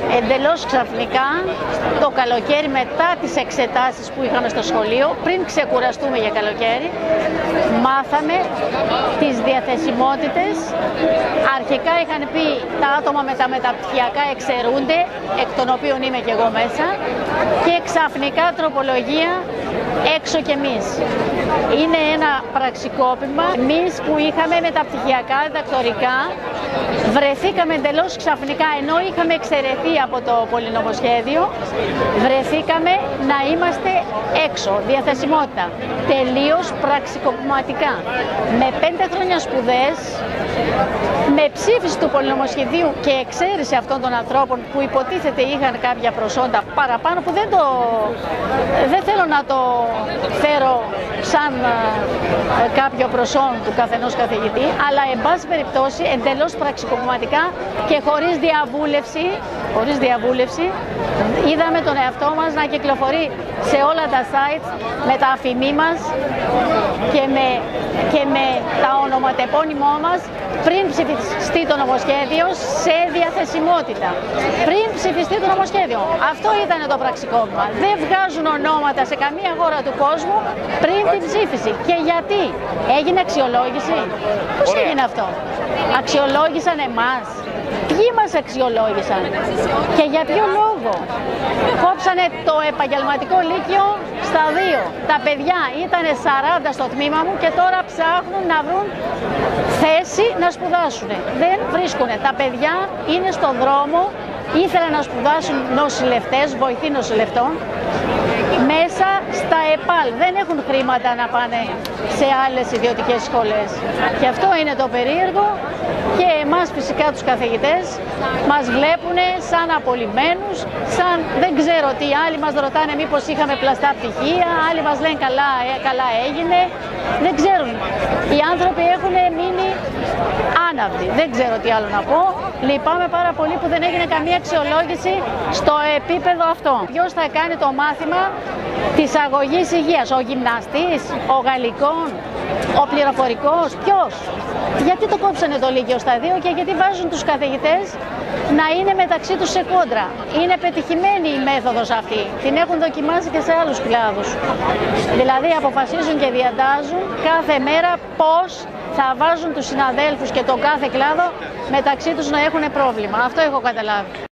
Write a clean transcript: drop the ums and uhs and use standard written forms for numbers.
εντελώς ξαφνικά το καλοκαίρι, μετά τις εξετάσεις που είχαμε στο σχολείο, πριν ξεκουραστούμε για καλοκαίρι, μάθαμε τις διαθεσιμότητες. Αρχικά είχαν πει τα άτομα με τα μεταπτυχιακά εξαιρούνται, εκ των οποίων είμαι και εγώ μέσα, και ξαφνικά τροπολογία έξω κι εμείς. Είναι ένα πραξικόπημα. Εμείς που είχαμε μεταπτυχιακά, διδακτορικά, βρεθήκαμε εντελώς ξαφνικά, ενώ είχαμε εξαιρεθεί από το πολυνομοσχέδιο, βρεθήκαμε να είμαστε έξω, διαθεσιμότητα, τελείως πραξικοπηματικά. Με 5 χρόνια σπουδές, με ψήφιση του πολυνομοσχεδίου και εξαίρεση αυτών των ανθρώπων που υποτίθεται είχαν κάποια προσόντα παραπάνω, που δεν θέλω να το φέρω σαν κάποιο προσόν του καθενός καθηγητή, αλλά εν πάση περιπτώσει εντελώς πραξικοπηματικά και χωρίς διαβούλευση, είδαμε τον εαυτό μας να κυκλοφορεί σε όλα τα sites με τα αφημί μας και με τα ονοματεπώνυμό μας πριν ψηφιστεί το νομοσχέδιο σε διαθεσιμότητα. Πριν ψηφιστεί το νομοσχέδιο. Αυτό ήταν το πραξικόπημα. Δεν βγάζουν ονόματα σε καμία χώρα του κόσμου πριν την ψήφιση. Και γιατί? Έγινε αξιολόγηση? Πώς έγινε αυτό? Αξιολόγησαν εμάς? Ποιοι μας αξιολόγησαν? Και για ποιο λόγο? Κόψανε το επαγγελματικό λύκειο στα 2. Τα παιδιά ήταν 40 στο τμήμα μου και τώρα ψάχνουν να βρουν θέση να σπουδάσουν. Δεν βρίσκουνε. Τα παιδιά είναι στον δρόμο, ήθελαν να σπουδάσουν νοσηλευτές, βοηθοί νοσηλευτών, μέσα στα ΕΠΑΛ. Δεν έχουν χρήματα να πάνε σε άλλες ιδιωτικές σχολές. Και αυτό είναι το περίεργο, και εμάς φυσικά τους καθηγητές μας βλέπουν σαν απολυμμένους, σαν δεν ξέρω τι. Άλλοι μας ρωτάνε μήπως είχαμε πλαστά πτυχία, άλλοι μας λένε καλά έγινε. Δεν ξέρουν. Οι άνθρωποι έχουν μείνει άναυδοι. Δεν ξέρω τι άλλο να πω. Λυπάμαι πάρα πολύ που δεν έγινε καμία αξιολόγηση στο επίπεδο αυτό. Ποιος θα κάνει το μάθημα της αγωγής υγείας? Ο γυμναστής, ο γαλλικών, ο πληροφορικός, ποιος? Γιατί το κόψανε το λύκειο στα 2 και γιατί βάζουν τους καθηγητές να είναι μεταξύ τους σε κόντρα? Είναι πετυχημένη η μέθοδος αυτή. Την έχουν δοκιμάσει και σε άλλους κλάδους. Δηλαδή αποφασίζουν και διατάζουν κάθε μέρα πώς θα βάζουν τους συναδέλφους και τον κάθε κλάδο μεταξύ τους να έχουν πρόβλημα. Αυτό έχω καταλάβει.